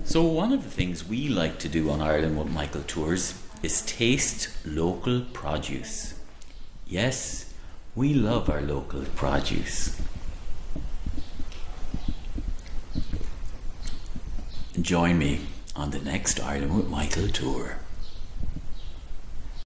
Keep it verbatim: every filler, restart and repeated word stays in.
So one of the things we like to do on Ireland with Michael Tours is taste local produce. Yes, we love our local produce. Join me on the next Ireland with Michael tour.